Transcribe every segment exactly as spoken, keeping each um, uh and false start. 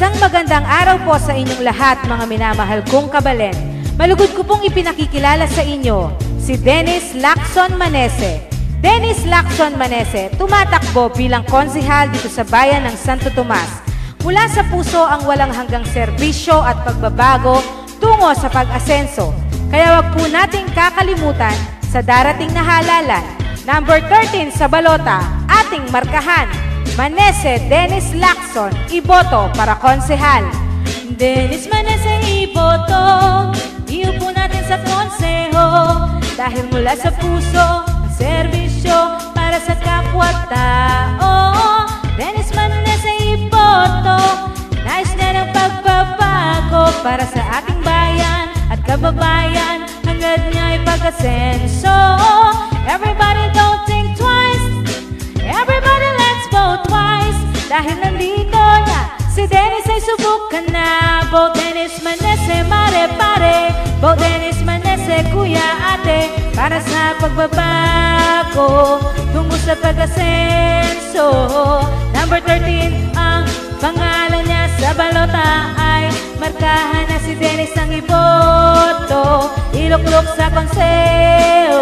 Isang magandang araw po sa inyong lahat, mga minamahal kong kabalen. Malugod ko pong ipinakikilala sa inyo si Denz Lacson Manese. Denz Lacson Manese, tumatakbo bilang konsehal dito sa bayan ng Santo Tomas. Mula sa puso ang walang hanggang serbisyo at pagbabago tungo sa pag-asenso. Kaya wag po nating kakalimutan sa darating na halalan. Number thirteen sa balota, ating markahan. Manese Denz Lacson, iboto para konsehal. Denz Manese, iboto, iupo natin sa konseho. Dahil mula sa puso, ang serbisyo para sa kapwa-tao. Denz Manese, iboto, nais na ng pagbabago para sa ating bayan at kababayan, hangad niya'y pag-asenso. Everybody don't think twice, everybody let's vote twice. Dahil nandito na si Denz ay subukan na. Vote Denz Manese, mare pare. Vote Denz Manese, kuya ate, para sa pagbabago tungo sa pag-asenso. Number thirteen, ang pangalan niya sa balota ay markahan na si Denz ang iboto. Iluklok sa konseho.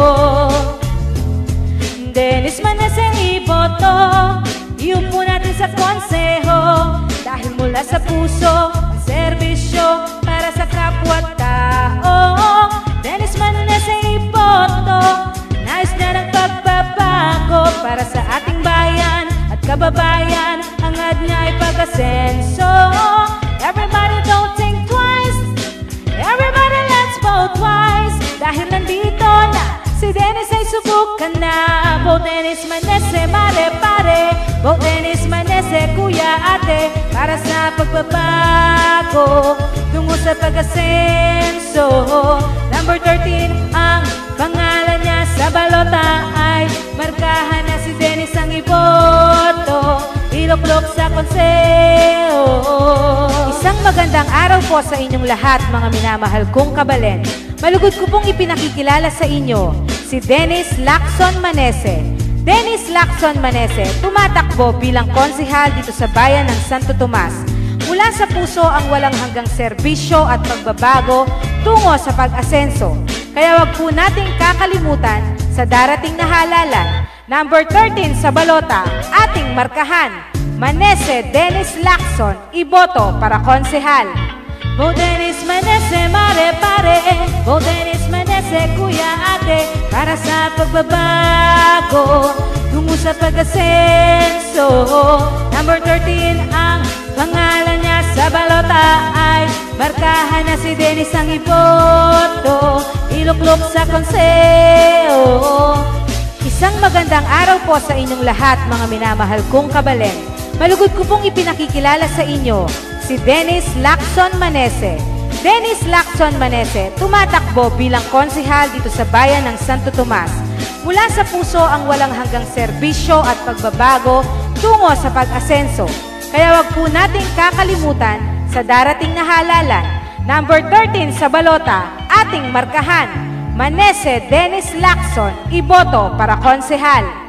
Denz Manese, iboto, iupo natin sa konseho. Dahil mula sa puso, ang serbisyo para sa kapwa-tao. Denz Manese, iboto, nais na ng pagbabago para sa ating bayan at kababayan, hangad niya ay pag-asenso. Everybody don't think twice, everybody let's vote twice. Dahil nandito na si Denz ay subukan na. Vote Denz Manese, mare pare. Vote Denz Manese, kuya ate, para sa pagbabago tungo sa pag-asenso. Number thirteen, ang pangalan niya sa balota ay markahan na si Denz ang iboto. Iluklok sa konseho. Isang magandang araw po sa inyong lahat, mga minamahal kong kabalen. Malugod ko pong ipinakikilala sa inyo si Denz Lacson Manese. Denz Lacson Manese, tumatakbo bilang konsehal dito sa bayan ng Santo Tomas. Mula sa puso ang walang hanggang serbisyo at pagbabago tungo sa pag-asenso. Kaya wag po nating kakalimutan sa darating na halalan. Number thirteen sa balota, ating markahan. Manese Denz Lacson, iboto para konsehal. Vote Denz Manese, mare pare. Vote Denz Manese, kuya ate, para sa pagbabago tungo sa pag-asenso. Number thirteen, ang pangalan niya sa balota ay markahan na si Denz ang iboto. Iluklok sa konseho. Isang magandang araw po sa inyong lahat, mga minamahal kong kabalen. Malugod ko pong ipinakikilala sa inyo si Denz Lacson Manese. Denz Lacson Manese, tumatakbo bilang konsehal dito sa bayan ng Santo Tomas. Mula sa puso ang walang hanggang serbisyo at pagbabago tungo sa pag-asenso. Kaya wag po nating kakalimutan sa darating na halalan. Number thirteen sa balota, ating markahan. Manese Denz Lacson, iboto para konsehal.